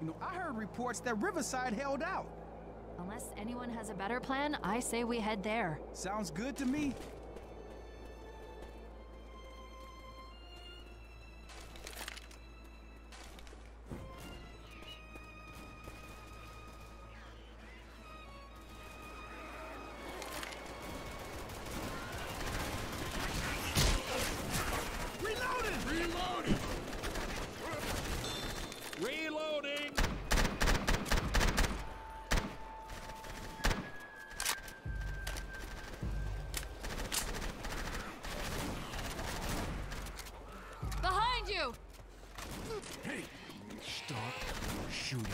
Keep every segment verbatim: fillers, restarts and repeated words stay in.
You know, I heard reports that Riverside held out. Unless anyone has a better plan, I say we head there. Sounds good to me. Reloading! Behind you! Hey! Stop shooting.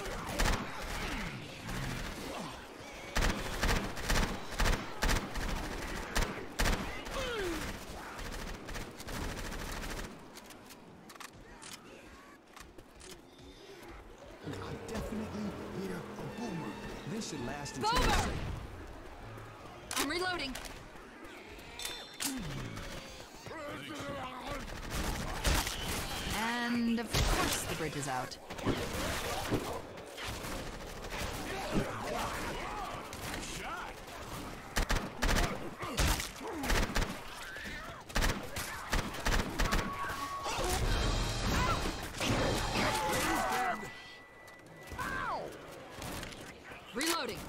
I definitely hear a boomer. This should last until... Boomer! I'm reloading. And of course the bridge is out. Shot! Reloading.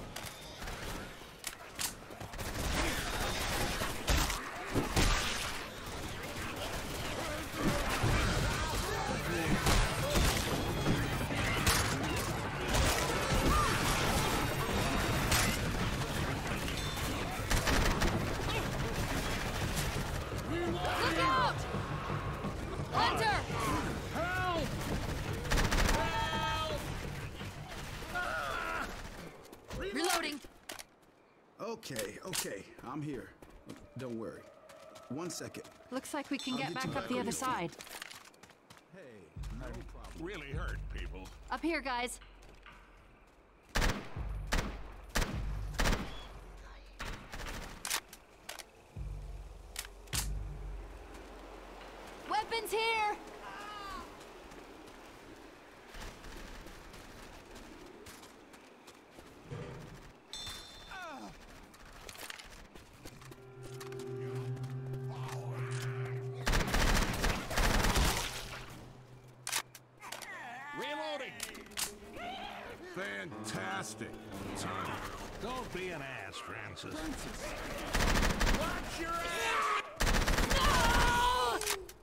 Look out! Hunter! Help! Help! Reloading. Okay, okay, I'm here. Don't worry. One second. Looks like we can I'll get get back you up back the on other your side. Hey, no problem. Really hurt, people. Up here, guys. Weapons here! Reloading! Fantastic. Son, don't be an ass, Francis. Watch your ass! No!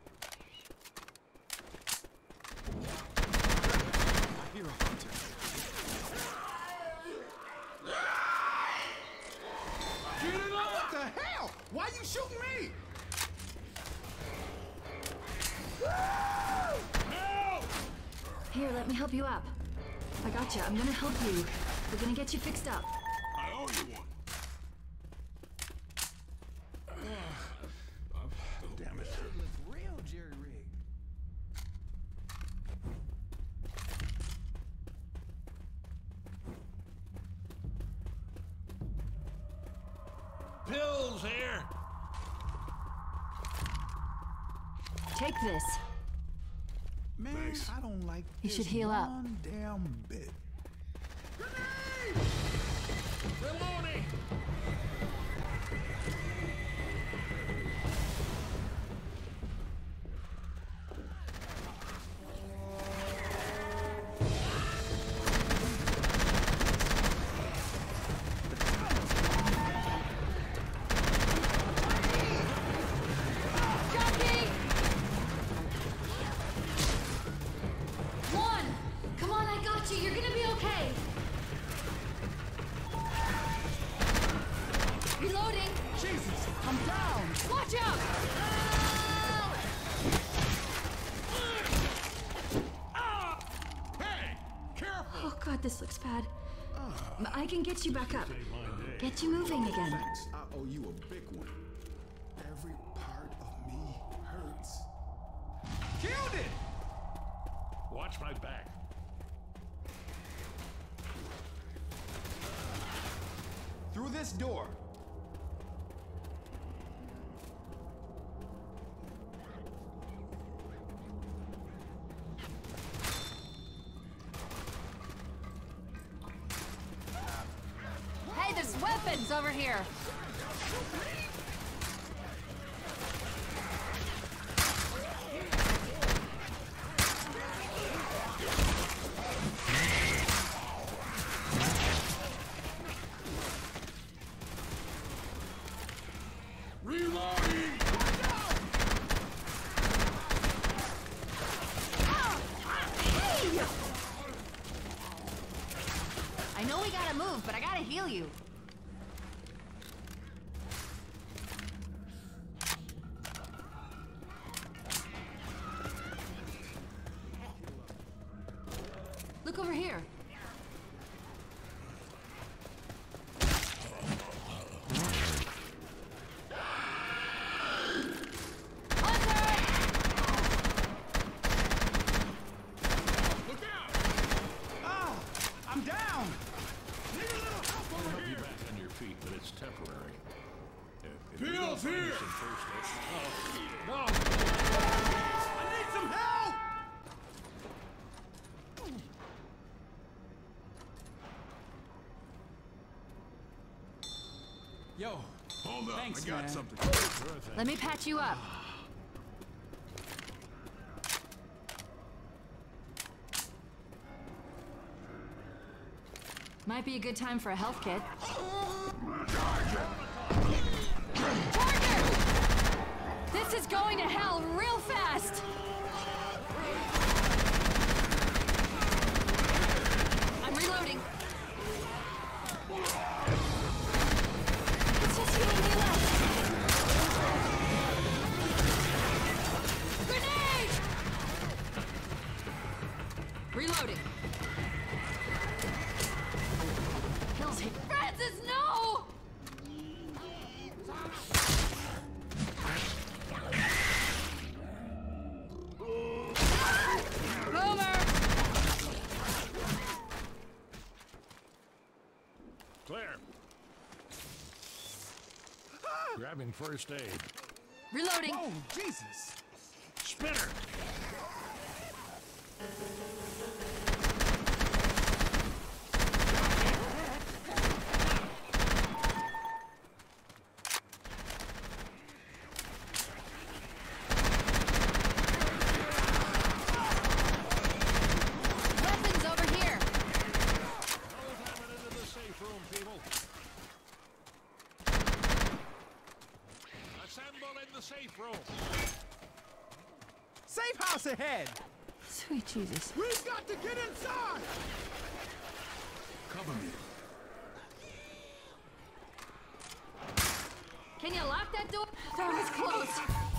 I hear a hunter. Get it up! What the hell? Why you shooting me? Help! Here, let me help you up. I got you. I'm gonna help you. We're gonna get you fixed up. I owe you one. Damn it. Real Jerry rig. Pills here. Take this. Man, Thanks. I don't like You this should heal up. one damn bit. Reloading! Jockey! One! Come on, I got you. You're gonna be okay. Reloading. Jesus, I'm down. Watch out! Hey! Careful! Oh God, this looks bad. I can get you back up. Get you moving again. Thanks, I owe you a big one. Every part of me hurts. Killed it! Watch my back. Through this door. weapons over here. Reloading! I know we gotta move, but I gotta heal you. Look over here. Look out! Ah! I'm down! Need a little help over Help you here! back on your feet, but it's temporary. If, if you Pills don't find here! some first aid- Oh, no! I need some help! Yo, hold up! Thanks, I got man. something. Sure thing. Let me patch you up. Might be a good time for a health kit. Charger! This is going to hell real fast! I'm reloading. It's just you and me left. Grenade! Reloading. Kills him. Francis, no! Boomer! Clear. Grabbing first aid. Reloading. Oh, Jesus! Spinner! Weapons over here. Those have it into the safe room, people. Assemble in the safe room. Safe house ahead! Sweet Jesus. We've got to get inside! Cover me. Can you lock that door? That was close.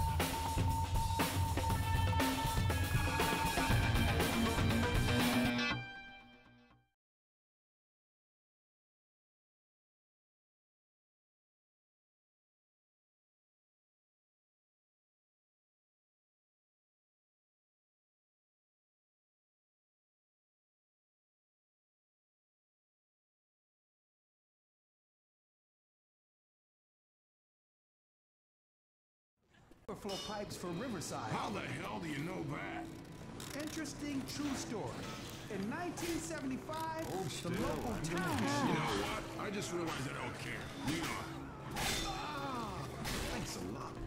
Overflow pipes for Riverside. How the hell do you know that? Interesting true story. In nineteen seventy-five, Oh, the still. local town You hall. know what? I just realized I don't care. Lead on. Ah, thanks a lot.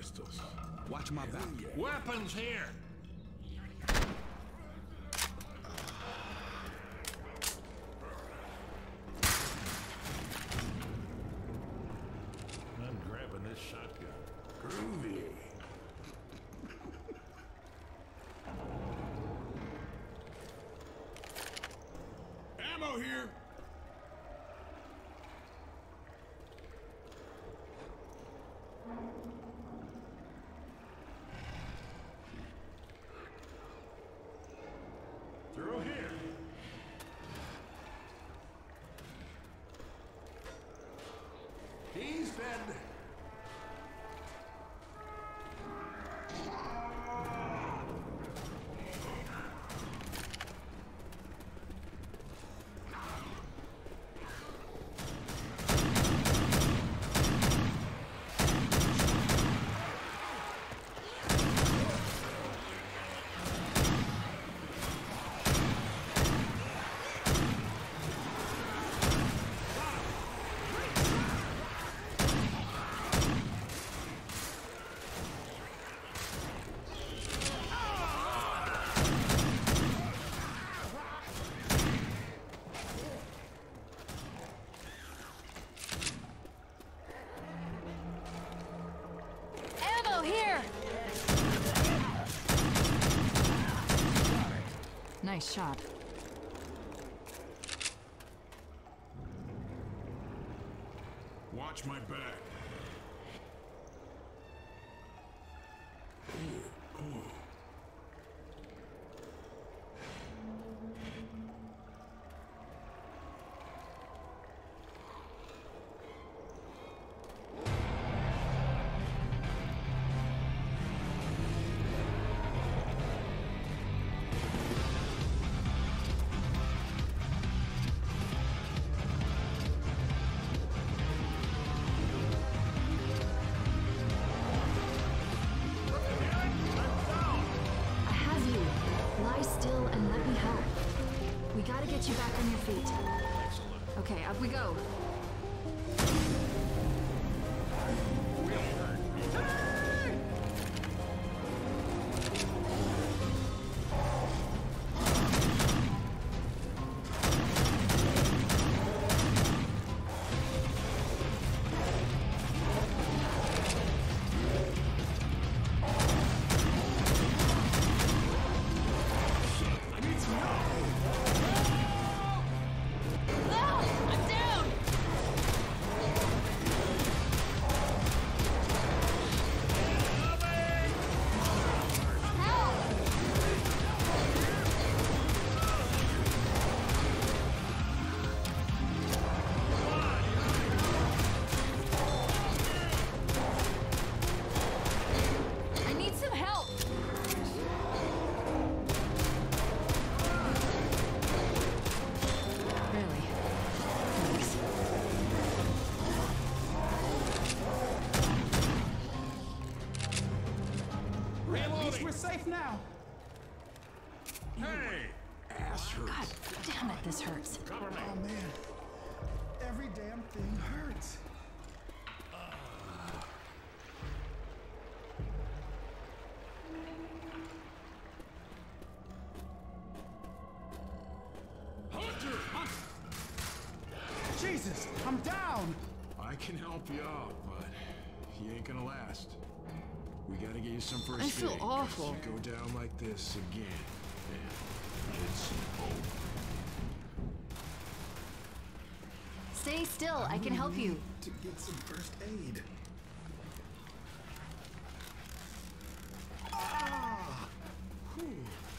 pistols. Watch my back. Weapons here! I'm grabbing this shotgun. Groovy. Ammo here! Through here. He's dead. Here! Nice shot. Watch my back. Get you back on your feet. Okay, up we go. We're safe now. Hey! Ass hurts. God damn it, this hurts. Cover me. Oh man, every damn thing hurts. Hunter! Hunter! Jesus, I'm down. I can help you out, but he ain't gonna last. We gotta get you some first I feel aid, 'cause awful. You go down like this again, and it's over. Stay still, I can help you. To get some first aid. Ah! Whew.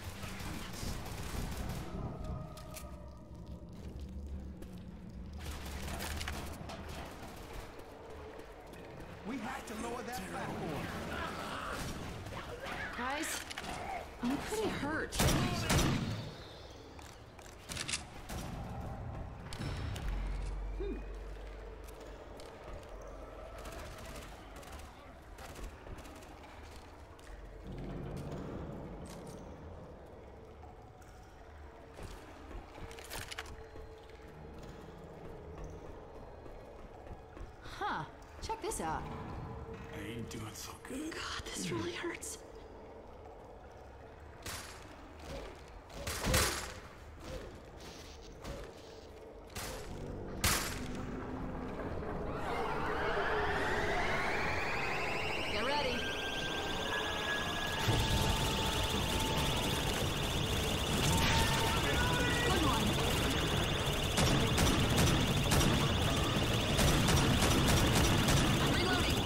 We have to lower that platform. Guys, I'm pretty hurt. Huh, check this out. Ain't ain't doing so good. God, this really hurts. Get ready. Good one. I'm reloading.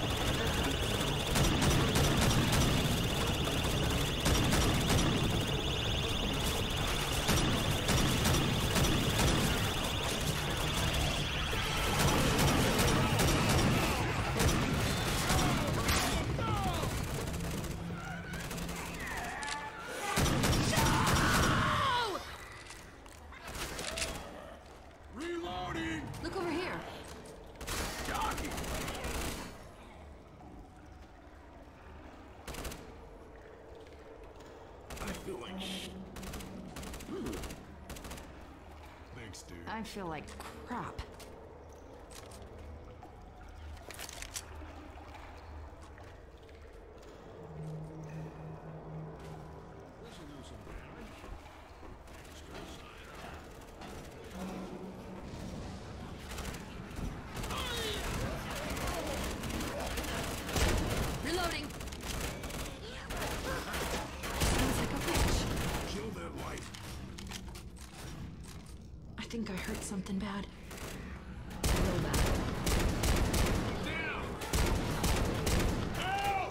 Reloading! Look over here. Jockey! I feel like sh- Thanks, dude. I feel like crap. Reloading. Sounds like a witch. Kill that light. I think I heard something bad. Real bad. Down! Help!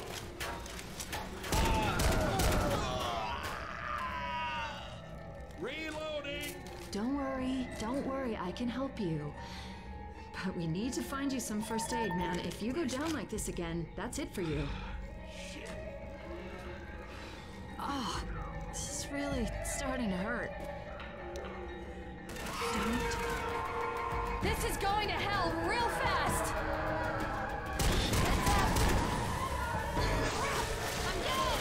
Reloading! Don't worry, don't worry, I can help you. But we need to find you some first aid, man. If you go down like this again, that's it for you. Shit. Oh, this is really starting to hurt. Don't. This is going to hell real fast! Heads up! I'm down!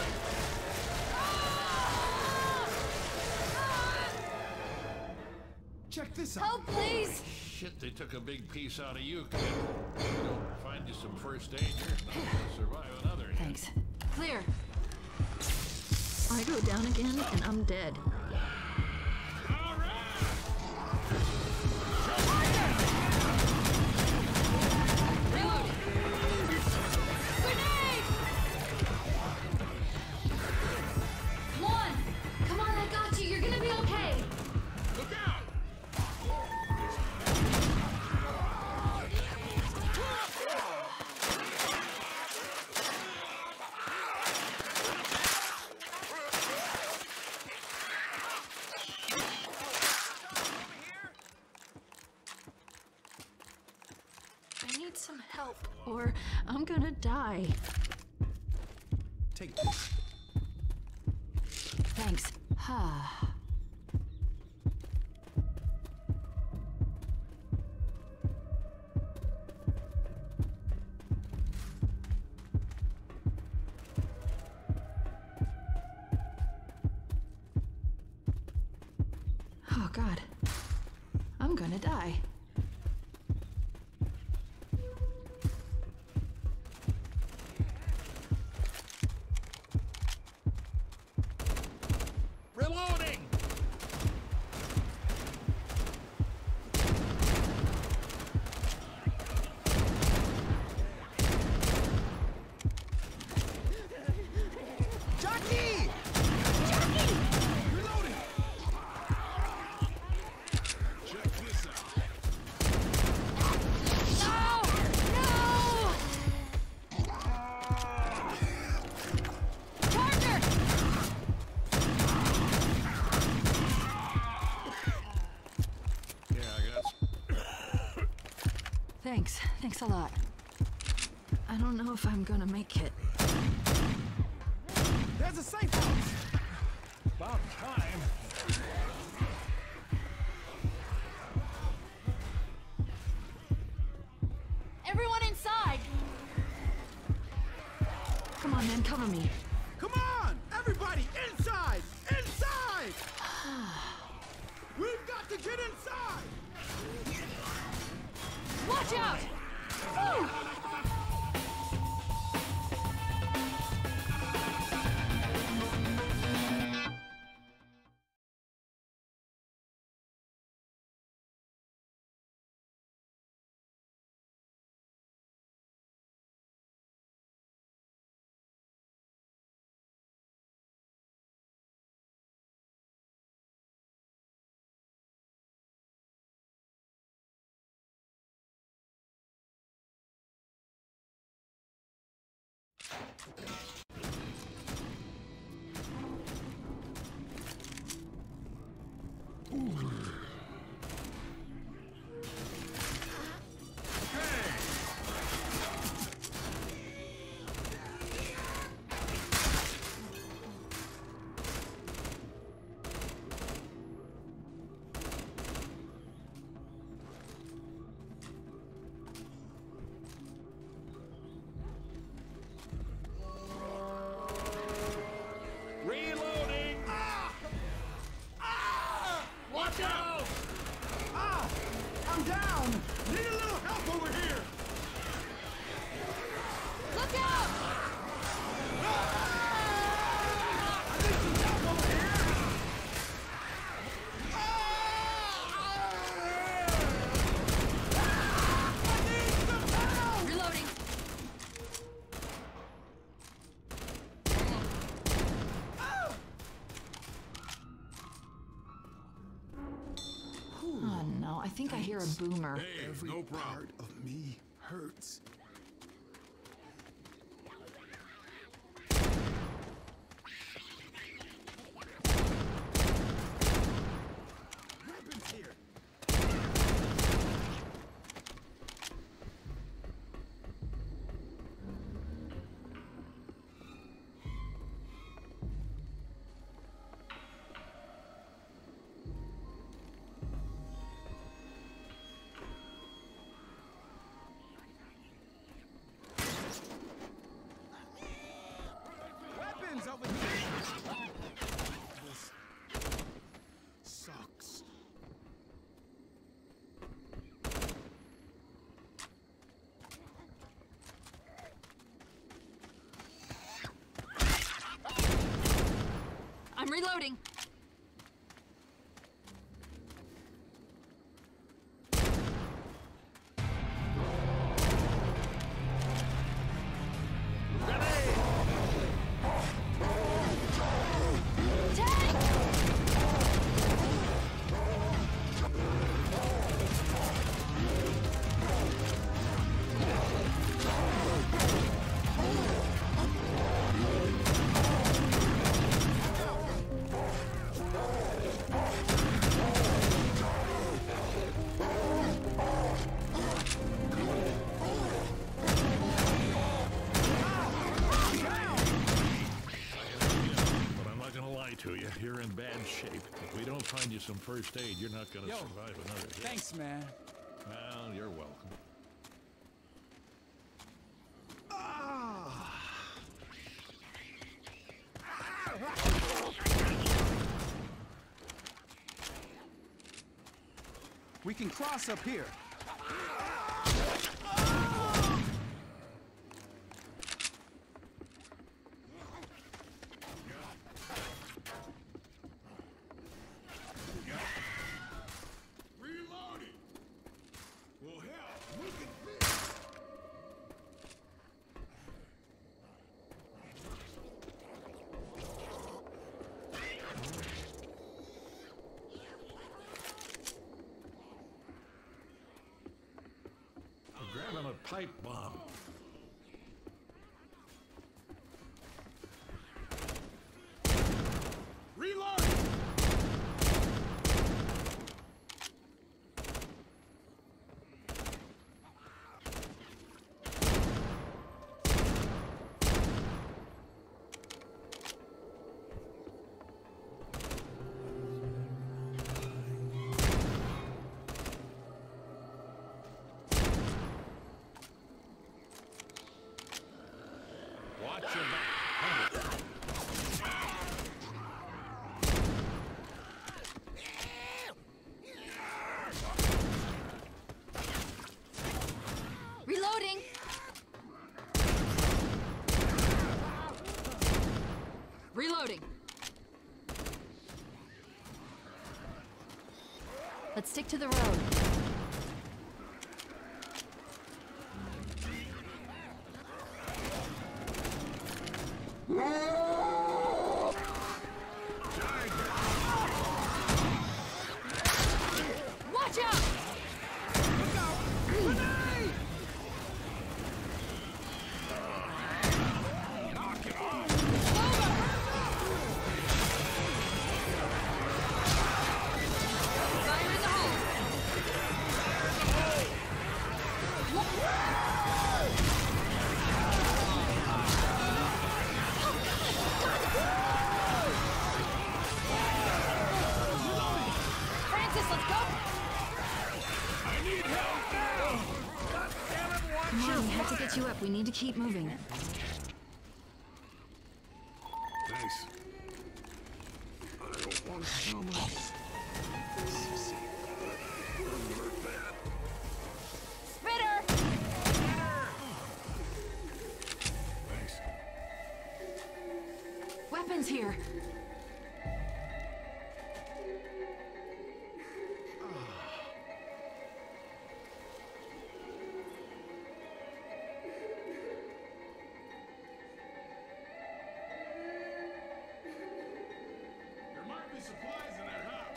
Ah! Check this out. Help, please! Shit, they took a big piece out of you, kid. You don't find you some first aid, you're not gonna survive another. Thanks. Clear. I go down again and I'm dead. Reload! Grenade! Come on! Come on, I got you. You're gonna be okay. Look out! I need some help, or I'm gonna die. Take this. Thanks. Ah. Oh, God. I'm gonna die. Reloading! Jockey! Reloading. Check this out. No! No! Charger! Yeah, I got s- Thanks. Thanks a lot. I don't know if I'm gonna make it. There's a safe house! about time. Everyone inside! Come on, man, cover me. Come on! Everybody, inside! Inside! We've got to get inside! Watch out! Woo! Um, need a little help over here! Look out! I need some help over here! I need some help! Reloading. Oh no, I think I hear a boomer. Hey, Every no problem. part of me hurts. Weapons here! Weapons over here! This sucks. I'm reloading. But I'm not gonna lie to you. You're in bad shape. If we don't find you some first aid, you're not gonna Yo, survive another hit. Thanks, man. Well, you're welcome. We can cross up here. Reloading! Well, hell, look at this! We're grabbing a pipe bomb. Reloading! Watch your back. Cover. Reloading. Reloading. Let's stick to the road. Watch out! Fire in the hole! Francis, let's go! Come on, we have to get you up. We need to keep moving. Thanks. I don't want to sound like this. This is... I'm hurt bad. supplies in there, huh?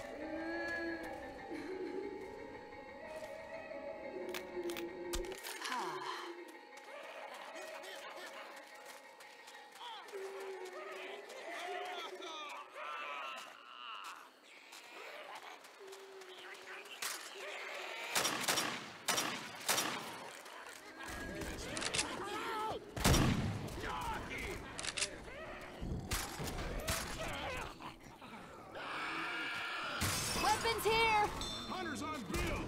Weapons here! Hunters on Bill!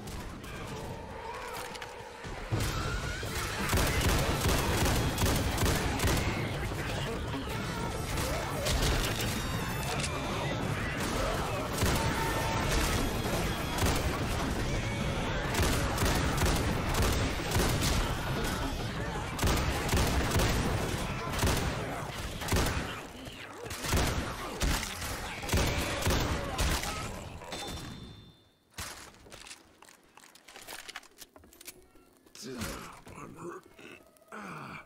I'm hurt. Ah.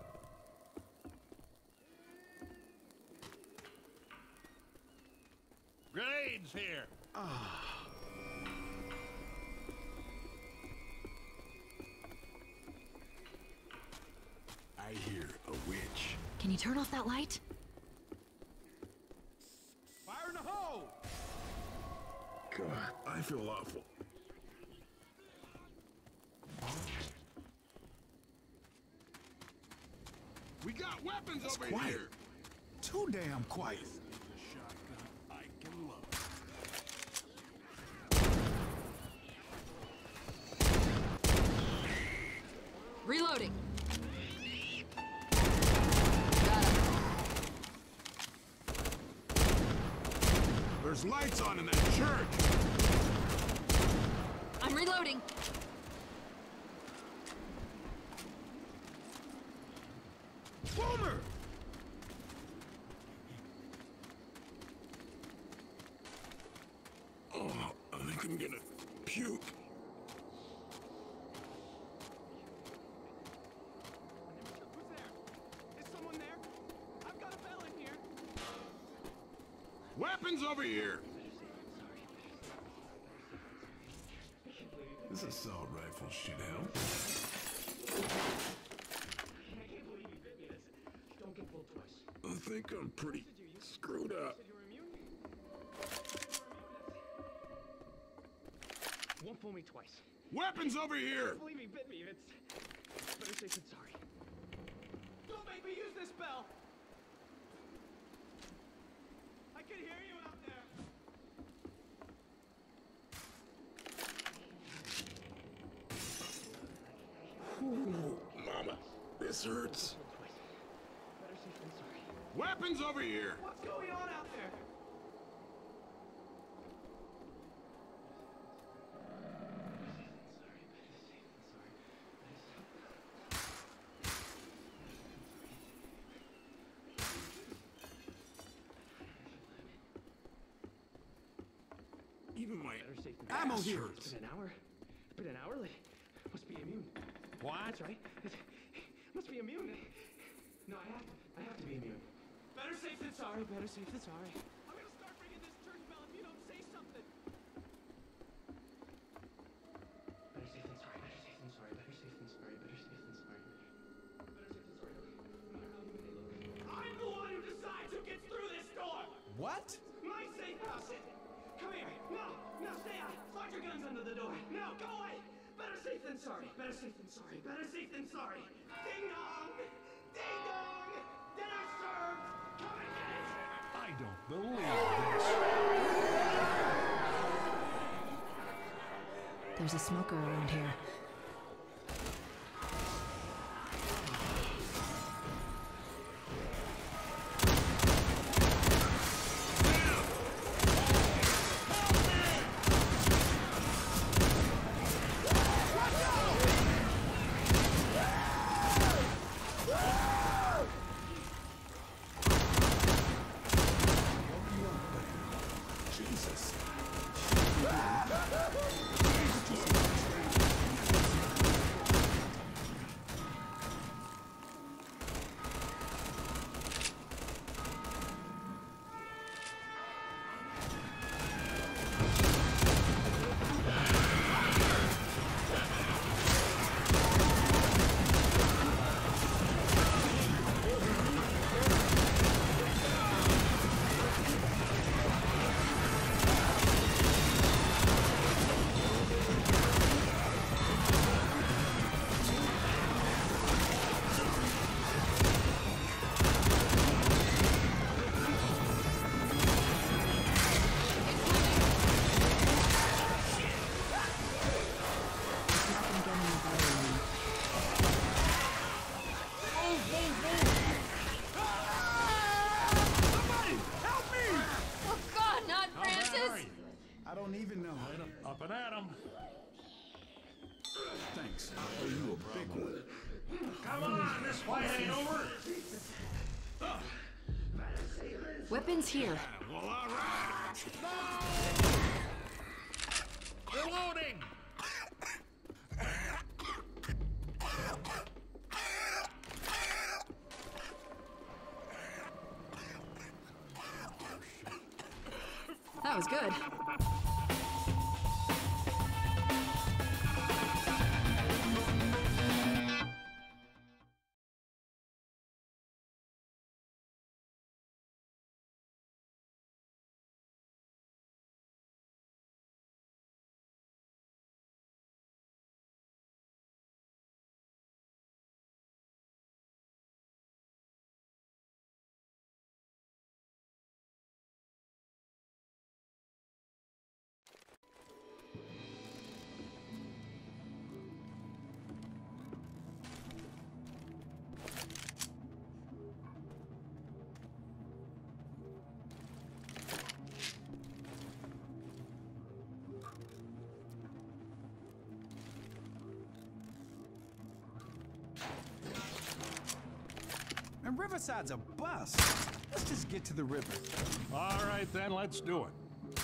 Grenades here. I hear a witch. Can you turn off that light? Fire in the hole! God, I feel awful. We got weapons It's over quiet. here. Too damn quiet. The shotgun I can love. Reloading. Got him. There's lights on in that church. I'm reloading. Boomer! Oh, I think I'm gonna puke. Who's there? Is someone there? I've got a bell in here. Weapons over here. This assault rifle should help. Don't get pulled twice. I think I'm pretty screwed up. You were immune? Won't fool me twice. Weapons over here. Believe me, bit me. It's better safe than sorry. Don't make me use this bell. I can hear you out there. Ooh, mama, this hurts. Better safe than sorry. Weapons over here. What's going on out there? Even my Better safe than Ammo ass here. hurts. It's been an hour. It's been an hour. Like, must be immune. What? That's right. It must be immune. No, I have to. I have to be immune. Better safe than sorry. Better safe than sorry. I'm gonna start ringing this church bell if you don't say something. Better safe than sorry. Better safe than sorry. Better safe than sorry. Better safe than sorry. Better safe than sorry. No matter how good they look. I'm the one who decides who gets through this door. What? My safe house. Come here. No, no, stay out. Slide your guns under the door. No, go away. Better safe than sorry. Better safe than sorry. Better safe than sorry. Ding dong. Ding dong. Dinner served. Come and get it. I don't believe this. There's a smoker around here. Jesus. I don't even know. Light 'em up and at 'em. Thanks. Oh, you a big one. Come on, this fight ain't over. Weapons here. Well, all right. No! Reloading. That was good. And Riverside's a bust. Let's just get to the river. All right, then, let's do it.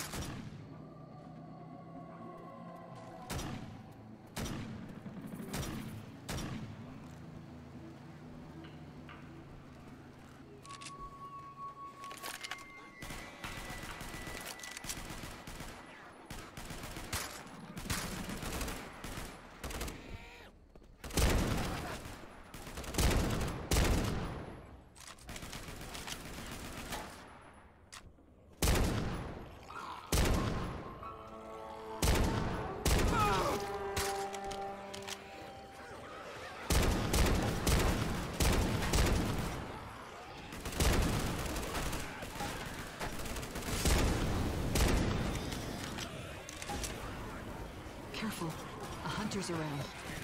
Careful. A hunter's around.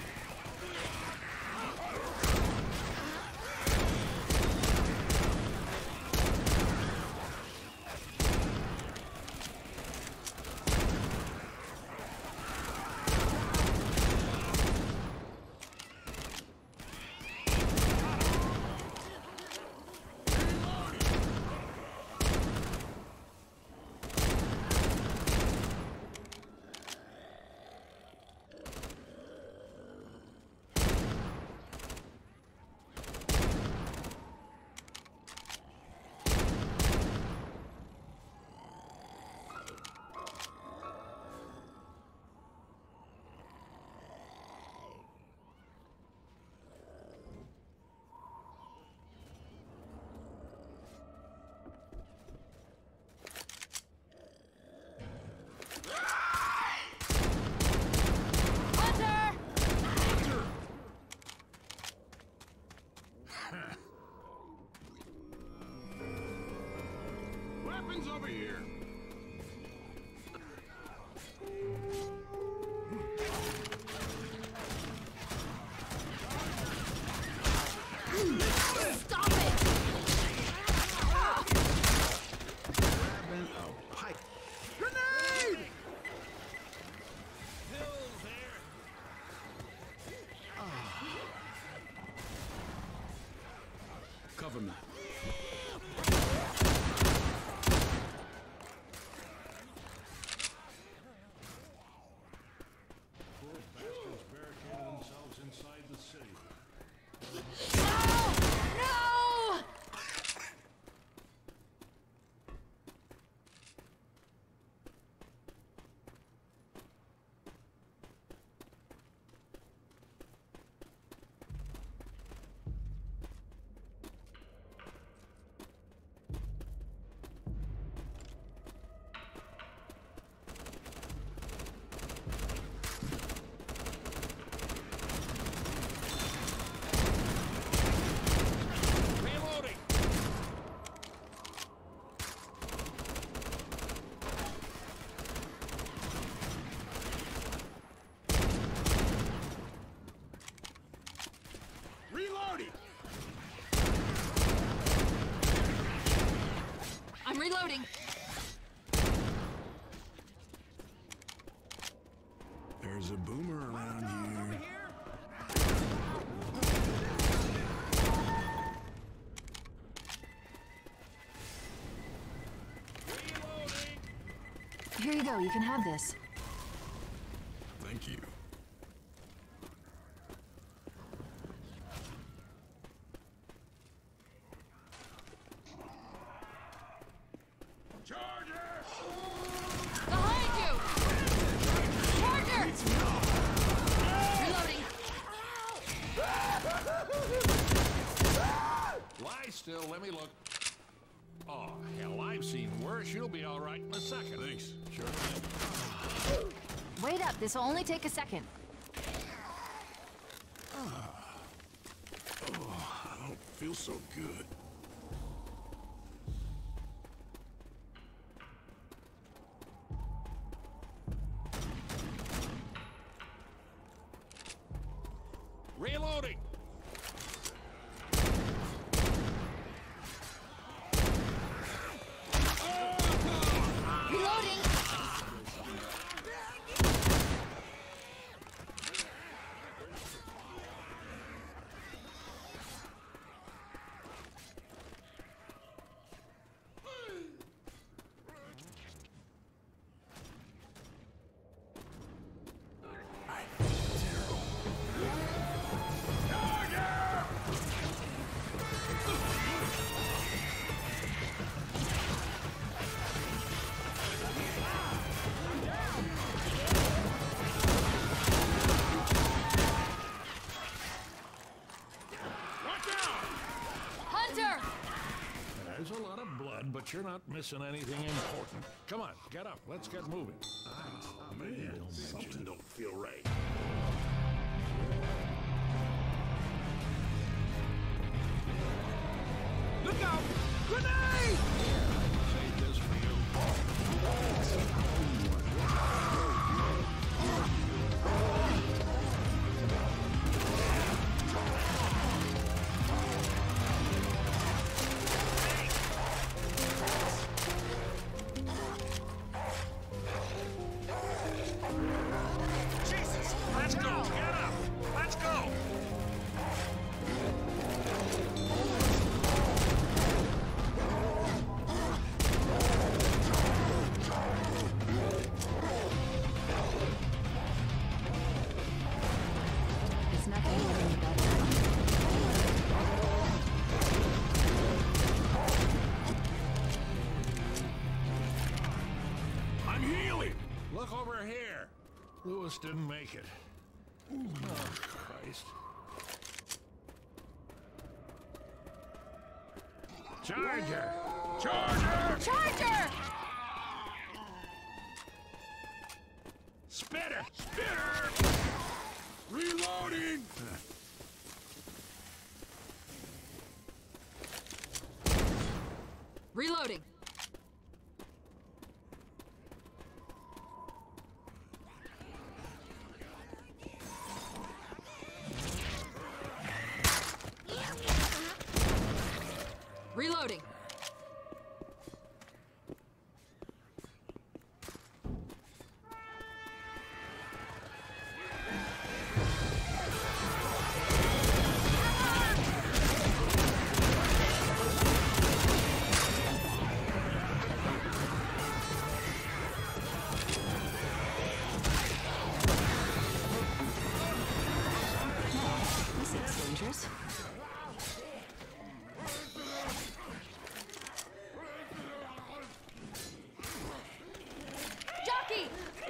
Weapons over here. Stop it! Grabbing a pipe. Grenade! Hills there. Cover me. Poor bastards barricaded themselves inside the city. No! There's a boomer around here. Here you go, you can have this. Thank you. Charger! Behind you! Charger! Reloading. Lie still, let me look. Oh, hell, I've seen worse. You'll be all right in a second. Thanks. Sure thing. Wait up, this will only take a second. Oh, I don't feel so good. Reloading! Reloading! Hunter! There's a lot of blood, but you're not missing anything important. Come on, get up. Let's get moving. Oh, man, something don't feel right. Look out! Grenade! Save this for you. Jesus! Let's go! Get up! Let's go! It's not gonna get any better. I'm healing! Look over here. Lewis didn't make it. Oh, Christ. Charger! Charger! Charger! Spitter! Spitter! Reloading! Reloading. Reloading. This looks dangerous. Jockey!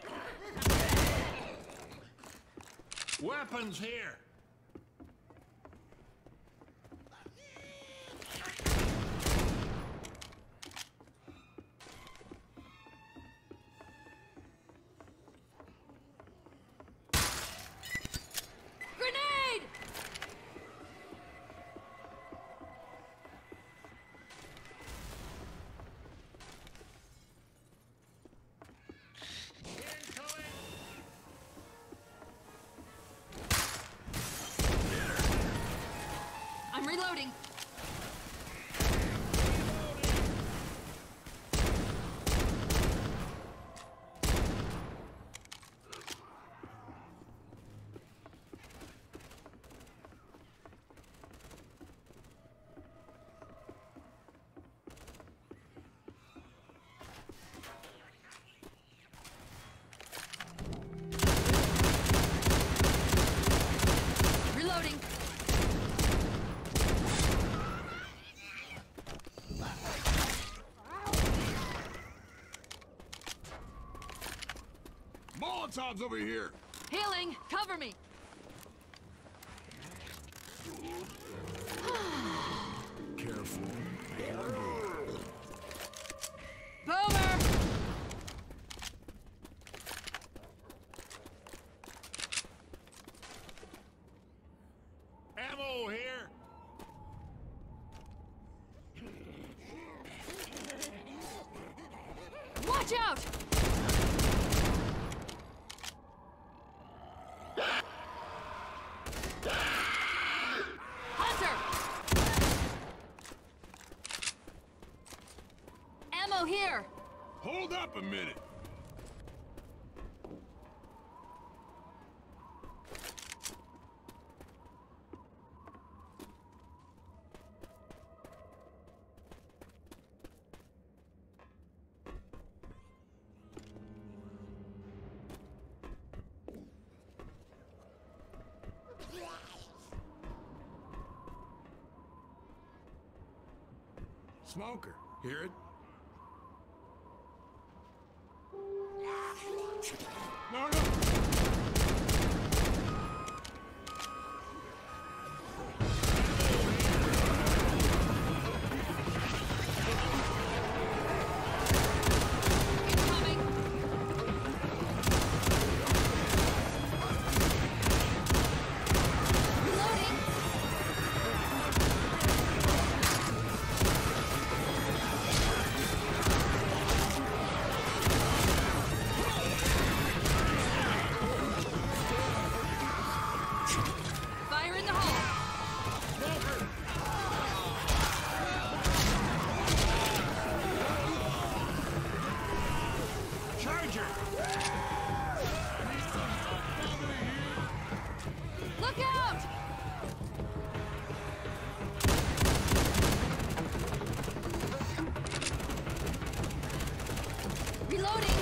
Weapons here! Grenade! Incoming! Molotovs over here! Healing! Cover me! Careful. Boomer! Ammo here! Watch out! Hunter! Ammo here! Hold up a minute! Smoker, hear it? No, no! Incoming! Reloading! Fire in the hole! Charger! Look out! Reloading!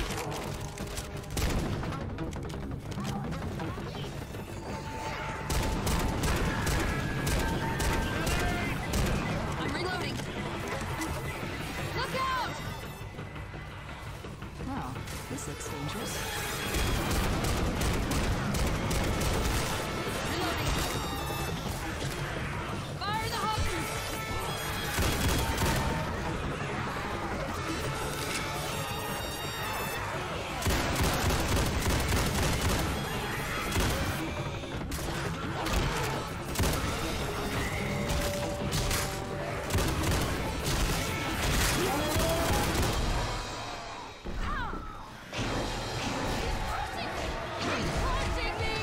I'm reloading! Look out! Well, this looks dangerous. Reloading! Fire the hook! Punching me!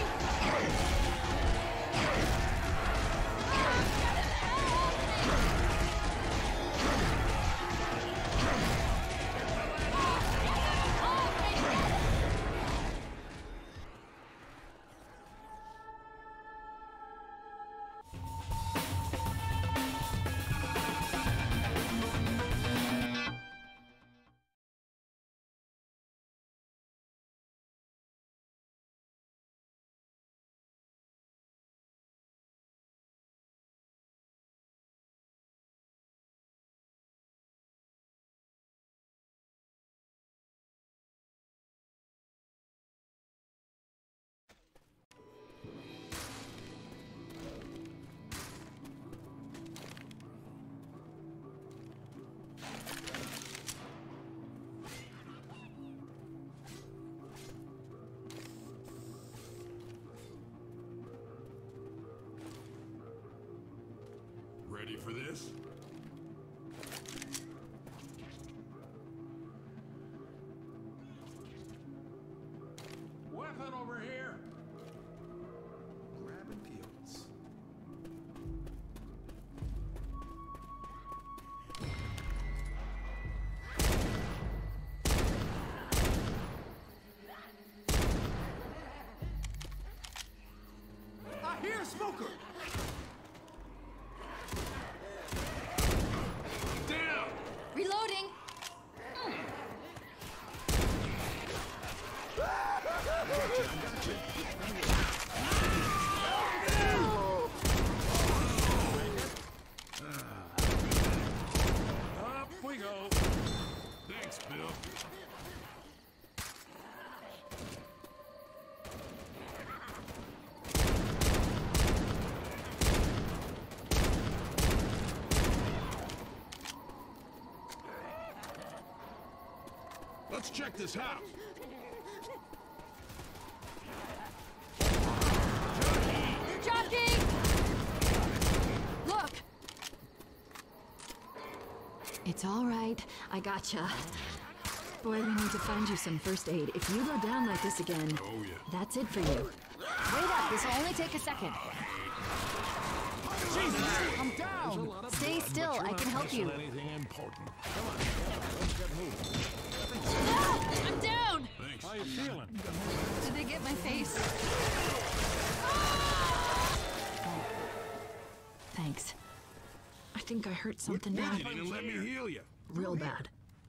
Ready for this? Weapon over here! Grabbing fields. I hear a smoker! Down! Reloading! Up we go! Thanks, Bill. check this house. Jockey! Look! It's all right. I gotcha. Boy, we need to find you some first aid. If you go down like this again, Oh, yeah. that's it for you. Wait up, this will only take a second. I'm down! Stay still, I can help you. Anything important. Ah, I'm down! Thanks. How you feeling? Did they get my face? Thanks. I think I hurt something You bad. didn't let me heal you. Real bad.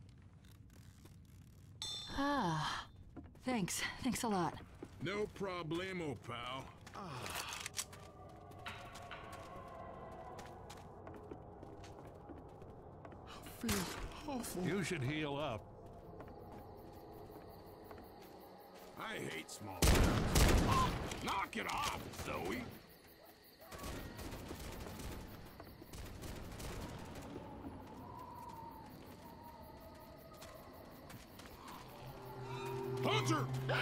Ah. Thanks. Thanks a lot. No problemo, pal. I feel awful. You should heal up. I hate small towns. Knock it off, Zoe. Hunter!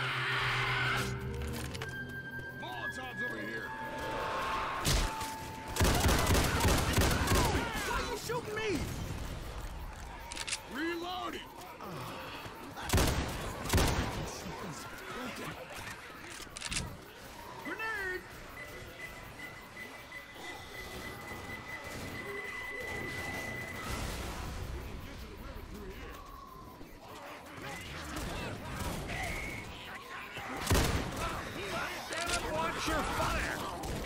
Molotov's over here. Why are you shooting me? Reloading. Grenade! Watch your fire!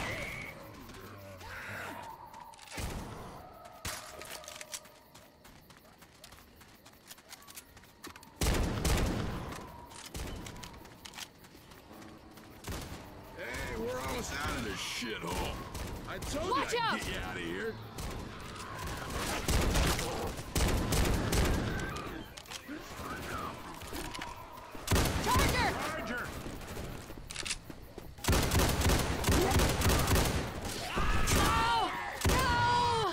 Hey, we're almost out of this shithole. I told Watch you I'd out! get you out of here. Charger! Charger! No! No!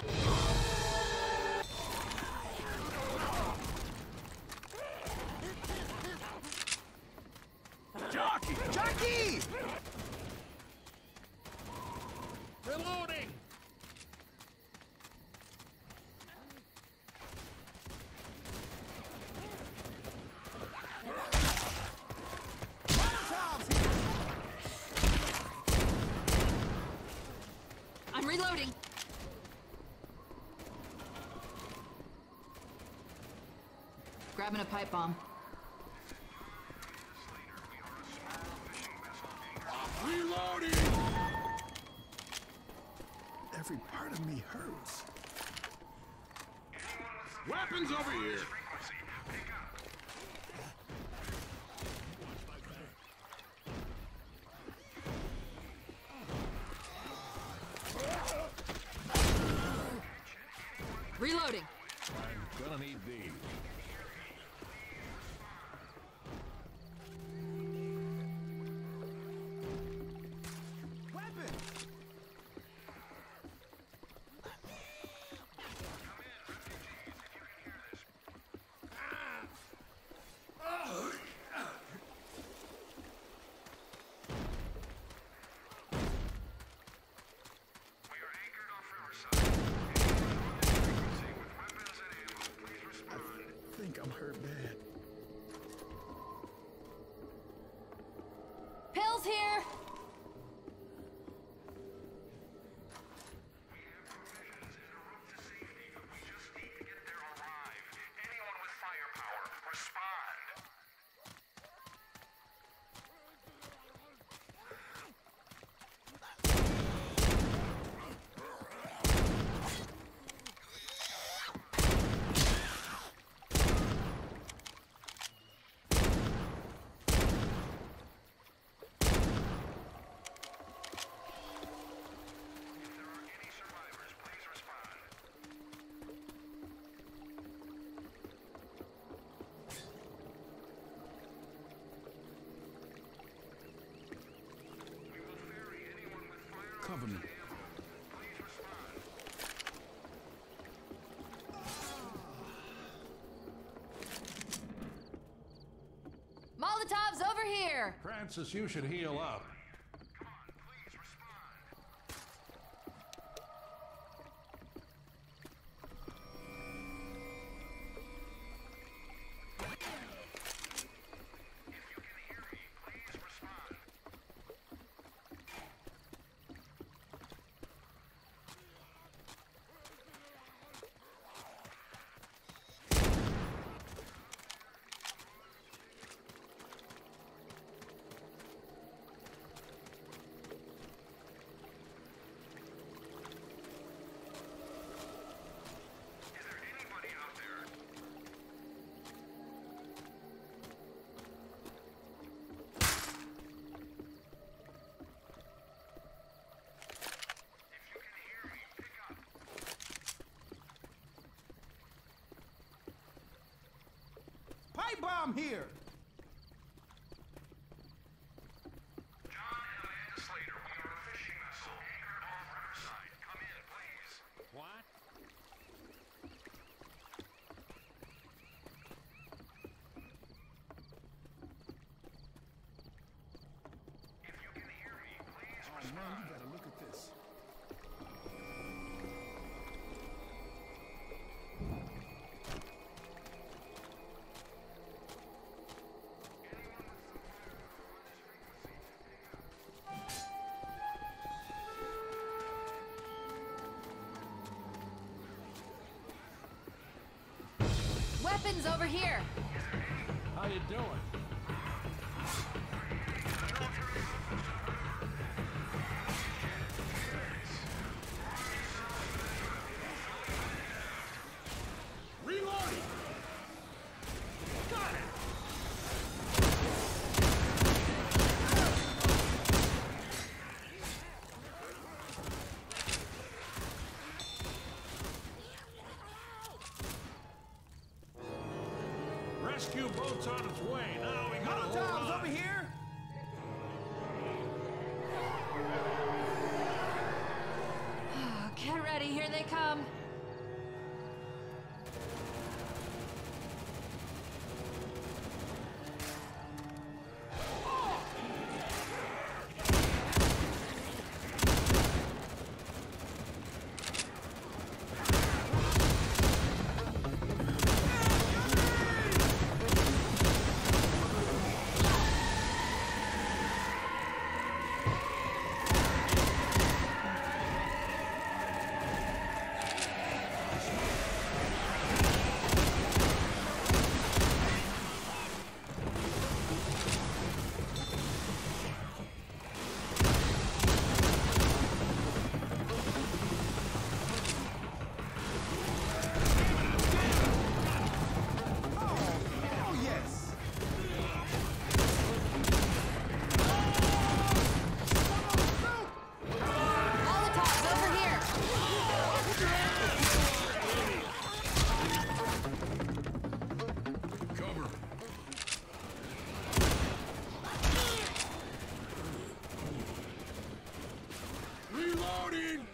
Jockey! Jackie! Reloading! I'm reloading. Grabbing a pipe bomb. Reloading! Every part of me hurts. Weapons over here! Reloading. I'm gonna need these. Weapon! I think I'm hurt bad. Pills here. Cover me. Molotov's over here! Francis, you should heal up. Pipe bomb here! John and Amanda Slater, we are a fishing vessel anchored off Riverside. Come in, please. What? If you can hear me, please Oh respond. man, you gotta look at this. Weapons over here! How you doing? Reloading! Got it! Rescue boat's on its way. Now we gotta hold Molotov's on. over here! Oh, get ready, here they come. Oh, yes! Molotov's over here! Cover. Reloading!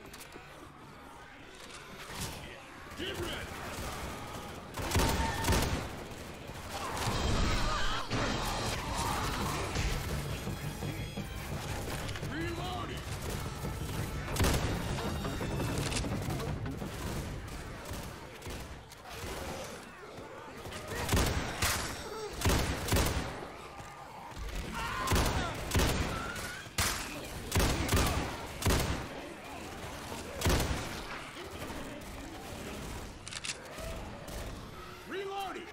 Get ready! Reloading! Reloading!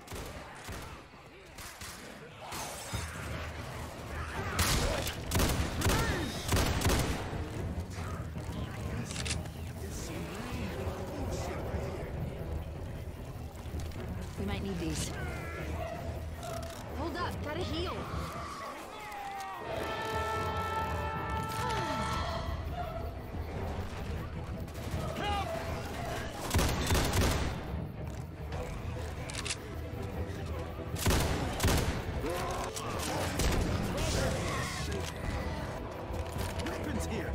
We might need these. Hold up, gotta heal. Weapons here!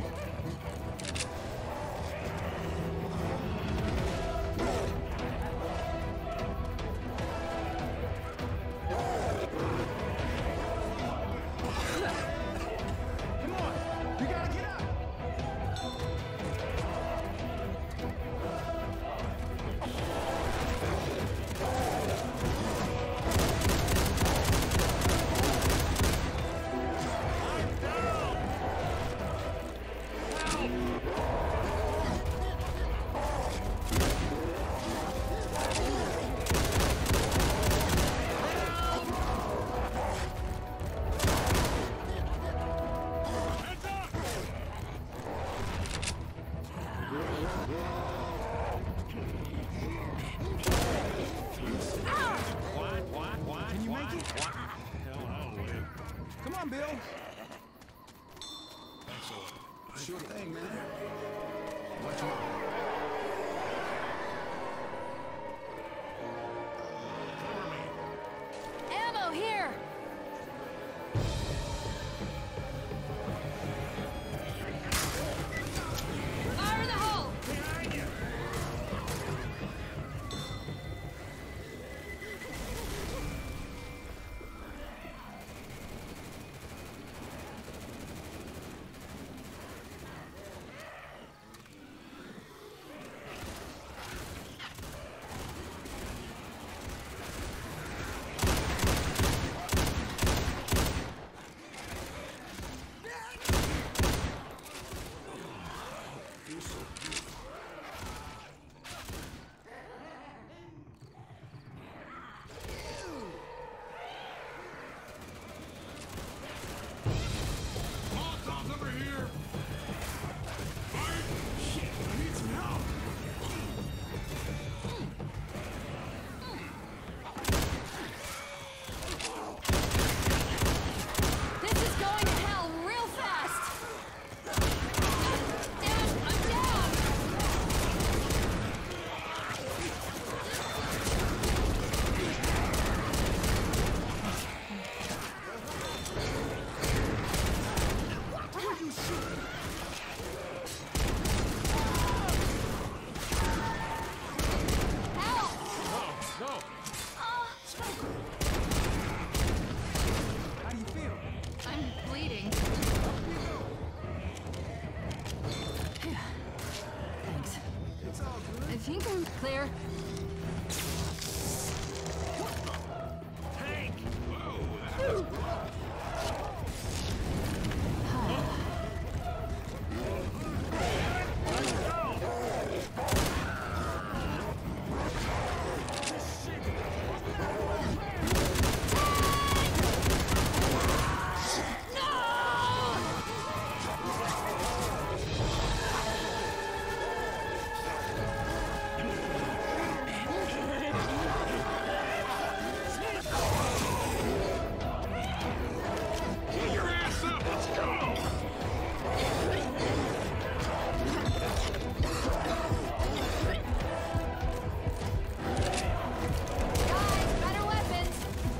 on, Bill. Thanks a lot. Sure thing, man. Watch out. Cover me. Ammo here! Fire in the hole! Behind you. Molotov's over here. Fire. Shit, I need some help. This is going to hell real fast! Damn, I'm down! Help! No, no. How do you feel? I'm bleeding. Thanks. It's all good. I think I'm clear. Tank. Whoa. Get your ass up. Let's go. Guys, better weapons!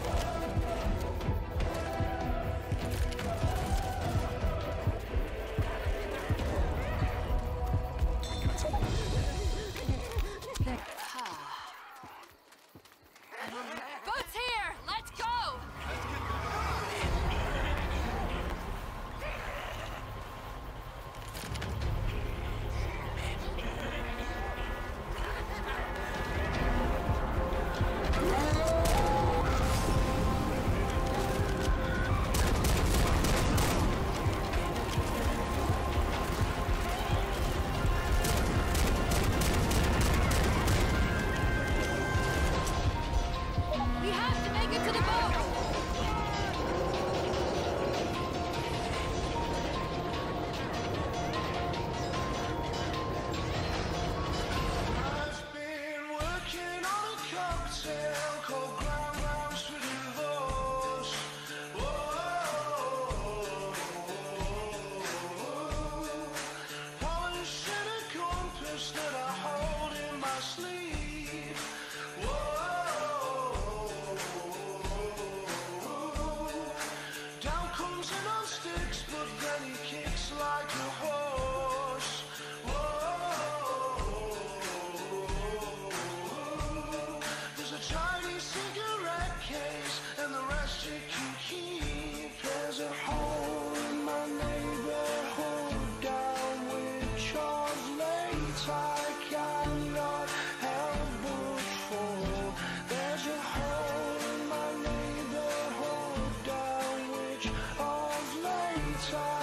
Boots here! Let's go! We have to make it to the boat! I've been working on a cocktail called Ground Rounds for Divorce. Whoa. Polishing a compass that I hold in my sleeve. Whoa. Down comes an on sticks, but then he kicks like a horse. Whoa. There's a Chinese cigarette case, and the rest you can keep. There's a hole in my neighborhood down with Charles Late. I cannot help but fall. There's a hole in my neighborhood down which Charles Late. I